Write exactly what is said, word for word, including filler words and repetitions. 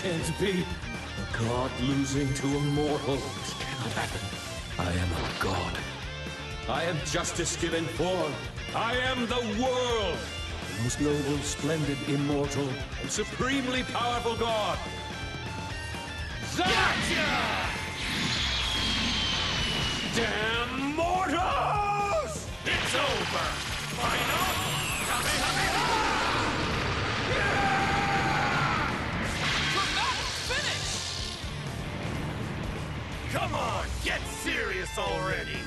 can't be. A god losing to a mortal. This cannot happen. I am a god. I am justice given form. I am the world. The most noble, splendid, immortal, and supremely powerful god. Gotcha! Damn mortals! It's over! Final Kamehameha! Yeah! Dramatic finish! Come on, get serious already!